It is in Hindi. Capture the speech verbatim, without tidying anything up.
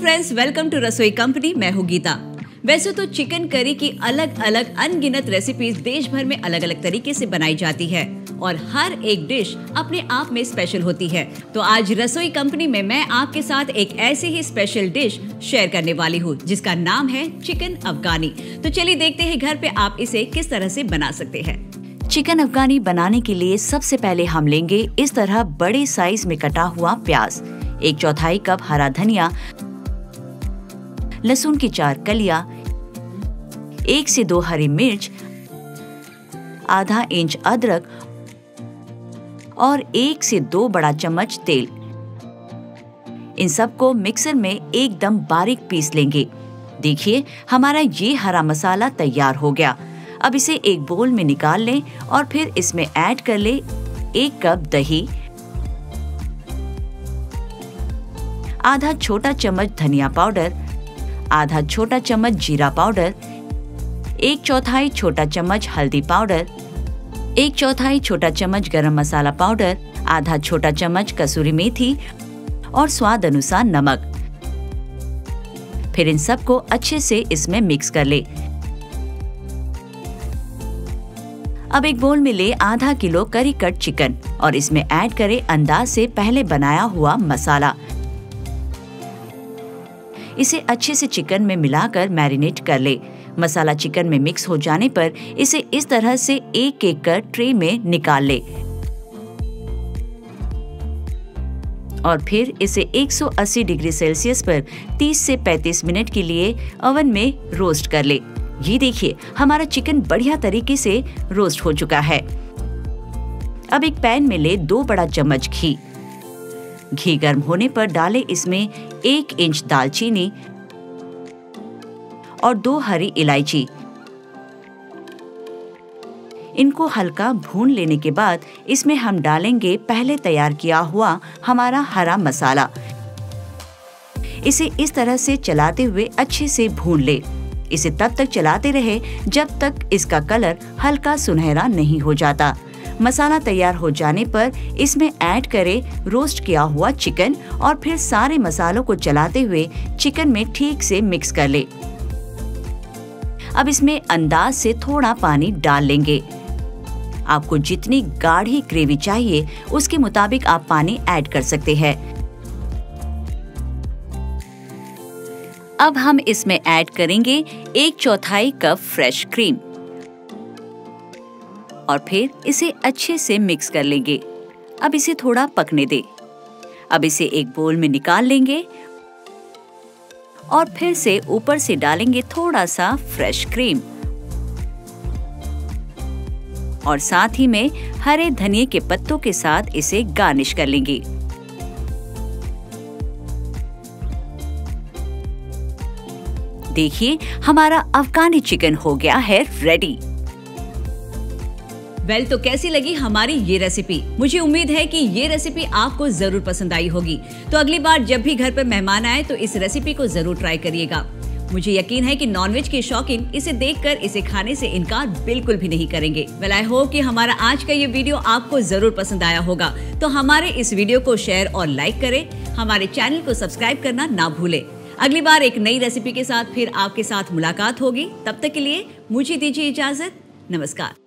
Friends, welcome to Rasoi company. मैं हूँ गीता। वैसे तो चिकन करी की अलग अलग अनगिनत रेसिपीज देश भर में अलग अलग तरीके से बनाई जाती है और हर एक डिश अपने आप में स्पेशल होती है। तो आज रसोई कंपनी में मैं आपके साथ एक ऐसी ही स्पेशल डिश शेयर करने वाली हूँ जिसका नाम है चिकन अफगानी। तो चलिए देखते हैं घर पे आप इसे किस तरह से बना सकते हैं। चिकन अफगानी बनाने के लिए सबसे पहले हम लेंगे इस तरह बड़े साइज में कटा हुआ प्याज, एक चौथाई कप हरा धनिया, लहसुन की चार कलियां, एक से दो हरी मिर्च, आधा इंच अदरक और एक से दो बड़ा चम्मच तेल। इन सबको मिक्सर में एकदम बारीक पीस लेंगे। देखिए हमारा ये हरा मसाला तैयार हो गया। अब इसे एक बोल में निकाल लें और फिर इसमें ऐड कर ले एक कप दही, आधा छोटा चम्मच धनिया पाउडर, आधा छोटा चम्मच जीरा पाउडर, एक चौथाई छोटा चम्मच हल्दी पाउडर, एक चौथाई छोटा चम्मच गरम मसाला पाउडर, आधा छोटा चम्मच कसूरी मेथी और स्वाद अनुसार नमक। फिर इन सबको अच्छे से इसमें मिक्स कर ले। अब एक बोल में ले आधा किलो करी कट चिकन और इसमें ऐड करें अंदाज से पहले बनाया हुआ मसाला। इसे अच्छे से चिकन में मिलाकर मैरिनेट कर ले। मसाला चिकन में मिक्स हो जाने पर इसे इस तरह से एक एक कर ट्रे में निकाल ले और फिर इसे एक सौ अस्सी डिग्री सेल्सियस पर तीस से पैंतीस मिनट के लिए ओवन में रोस्ट कर ले। ये देखिए हमारा चिकन बढ़िया तरीके से रोस्ट हो चुका है। अब एक पैन में ले दो बड़ा चम्मच घी। घी गर्म होने पर डाले इसमें एक इंच दालचीनी और दो हरी इलायची। इनको हल्का भून लेने के बाद इसमें हम डालेंगे पहले तैयार किया हुआ हमारा हरा मसाला। इसे इस तरह से चलाते हुए अच्छे से भून ले। इसे तब तक चलाते रहे जब तक इसका कलर हल्का सुनहरा नहीं हो जाता। मसाला तैयार हो जाने पर इसमें ऐड करें रोस्ट किया हुआ चिकन और फिर सारे मसालों को चलाते हुए चिकन में ठीक से मिक्स कर ले। अब इसमें अंदाज से थोड़ा पानी डाल लेंगे। आपको जितनी गाढ़ी ग्रेवी चाहिए उसके मुताबिक आप पानी ऐड कर सकते हैं। अब हम इसमें ऐड करेंगे एक चौथाई कप फ्रेश क्रीम और फिर इसे अच्छे से मिक्स कर लेंगे। अब इसे थोड़ा पकने दे। अब इसे एक बोल में निकाल लेंगे और फिर से ऊपर से डालेंगे थोड़ा सा फ्रेश क्रीम और साथ ही में हरे धनिए के पत्तों के साथ इसे गार्निश कर लेंगे। देखिए हमारा अफगानी चिकन हो गया है रेडी। वेल तो कैसी लगी हमारी ये रेसिपी? मुझे उम्मीद है कि ये रेसिपी आपको जरूर पसंद आई होगी। तो अगली बार जब भी घर पर मेहमान आए तो इस रेसिपी को जरूर ट्राई करिएगा। मुझे यकीन है कि नॉनवेज के शौकीन इसे देखकर इसे खाने से इनकार बिल्कुल भी नहीं करेंगे। वेल आई होप कि हमारा आज का ये वीडियो आपको जरूर पसंद आया होगा। तो हमारे इस वीडियो को शेयर और लाइक करें। हमारे चैनल को सब्सक्राइब करना ना भूले। अगली बार एक नई रेसिपी के साथ फिर आपके साथ मुलाकात होगी। तब तक के लिए मुझे दीजिए इजाजत। नमस्कार।